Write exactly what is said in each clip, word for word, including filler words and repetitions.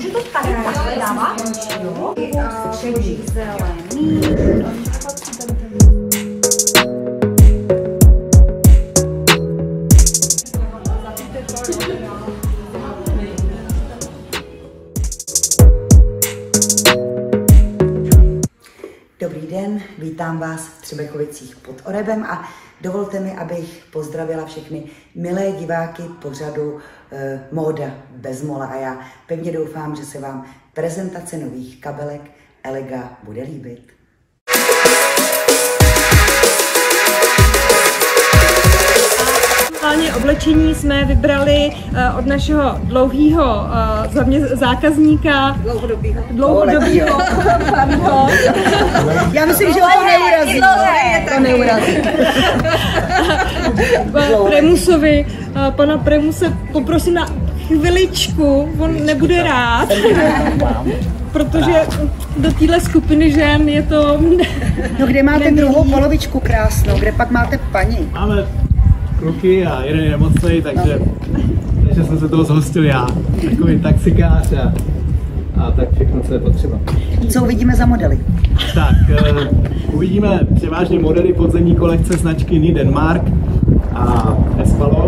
Můžu to tady dávat? Středí zelený. Dobrý den, vítám vás v Třebechovicích pod Orebem a dovolte mi, abych pozdravila všechny milé diváky pořadu eh, Móda bez mola a já pevně doufám, že se vám prezentace nových kabelek Elega bude líbit. Oblečení jsme vybrali uh, od našeho dlouhého uh, zákazníka. Dlouhodobýho. Dlouhodobýho. Pardon. Já myslím, že to neurazí. To neurazí. Premusovi, uh, pana Premuse poprosím na chviličku, on nebude rád. Protože do téhle skupiny žen je to... No kde máte druhou polovičku krásnou, kde pak máte paní? Máme kluky a jeden je nemocnej, takže, no. takže jsem se toho zhostil já. Takový taxikář a, a tak všechno, co je potřeba. Co uvidíme za modely? Tak, uh, uvidíme převážně modely podzemní kolekce značky Ni Denmark a Espalo.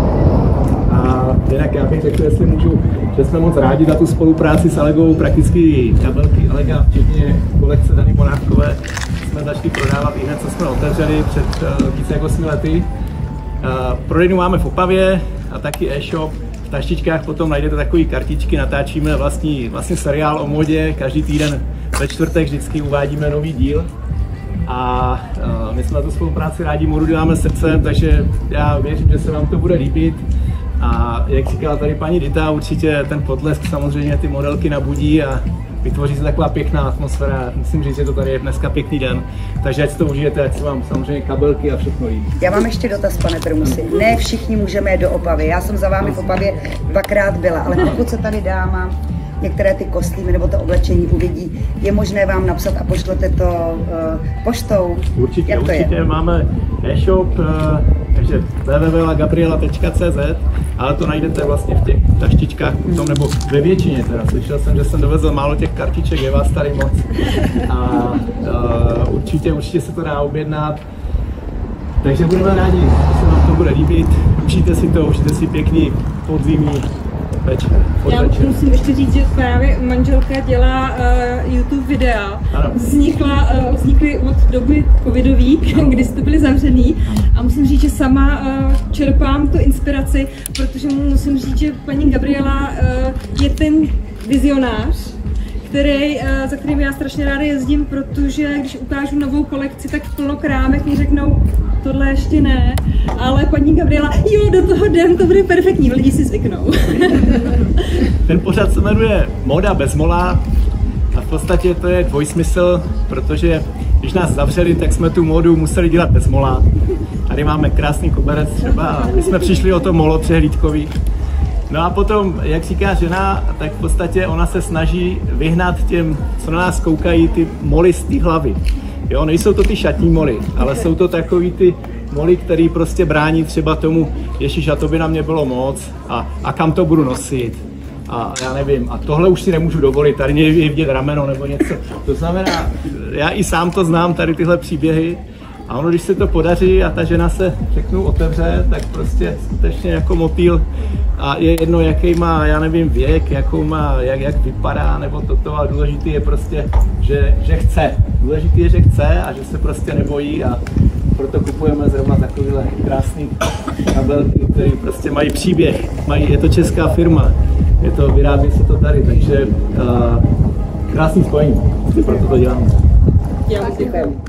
A jinak já bych řekl, jestli můžu, že jsme moc rádi za tu spolupráci s Elegou, prakticky kabelky Elega, včetně kolekce Dany Monárkové, jsme začali prodávat i hned, co jsme otevřeli před uh, více jak osmi lety. Uh, prodejnu máme v Opavě a taky e-shop. V taštičkách potom najdete takové kartičky, natáčíme vlastní, vlastně seriál o modě, každý týden ve čtvrtek vždycky uvádíme nový díl. A uh, my jsme na tu spolupráci rádi, modu děláme srdcem, takže já věřím, že se vám to bude líbit. A jak říkala tady paní Dita, určitě ten potlesk samozřejmě ty modelky nabudí a vytvoří se taková pěkná atmosféra. Musím říct, že to tady je dneska pěkný den, takže ať si to užijete, ať se vám samozřejmě kabelky a všechno líbí. Já mám ještě dotaz, pane Premusi. Ne všichni můžeme jít do Opavy. Já jsem za vámi v Opavě dvakrát byla, ale pokud se tady dáma některé ty kostýmy nebo to oblečení uvidí, je možné vám napsat a pošlete to uh, poštou? Určitě, Jak to určitě. Je? Máme e-shop, uh, takže w w w tečka gabriela tečka c z, ale to najdete vlastně v těch taštičkách potom, nebo ve většině teda. Slyšel jsem, že jsem dovezl málo těch kartiček, je vás tady moc. A uh, určitě, určitě se to dá objednat. Takže budeme rádi, že se vám to bude líbit. Užijte si to, užijte si pěkný podzimní večer. Já musím ještě říct, že právě manželka dělá uh, YouTube videa. Vznikla, uh, vznikly od doby covidový, kdy jste byli zavřený. A musím říct, že sama uh, čerpám tu inspiraci, protože musím říct, že paní Gabriela uh, je ten vizionář, který, uh, za kterým já strašně ráda jezdím, protože když ukážu novou kolekci, tak v plno krámek mi řeknou, tohle ještě ne, ale paní Gabriela, jo, do toho jdem, to bude perfektní, lidi si zvyknou. Ten pořad se jmenuje Móda bez mola a v podstatě to je dvojsmysl, protože když nás zavřeli, tak jsme tu módu museli dělat bez mola. Tady máme krásný koberec třeba a my jsme přišli o to molo přehlídkový. No a potom, jak říká žena, tak v podstatě ona se snaží vyhnat těm, co na nás koukají, ty moly z té hlavy. Jo, nejsou to ty šatní moly, ale jsou to takový ty moly, který prostě brání třeba tomu, ježiš, a to by na mě bylo moc a, a kam to budu nosit a já nevím, a tohle už si nemůžu dovolit, tady je vidět rameno nebo něco. To znamená, já i sám to znám, tady tyhle příběhy a ono, když se to podaří a ta žena se, řeknu, otevře, tak prostě skutečně jako motýl a je jedno, jaký má, já nevím, věk, jakou má, jak, jak vypadá nebo toto, ale důležitý je prostě, že, že chce. Důležitý je, že chce a že se prostě nebojí a proto kupujeme zrovna takovýhle krásný kabelky, které prostě mají příběh, mají, je to česká firma, je to, vyrábí se to tady, takže uh, krásný spojení, proto to děláme. Já děkuji.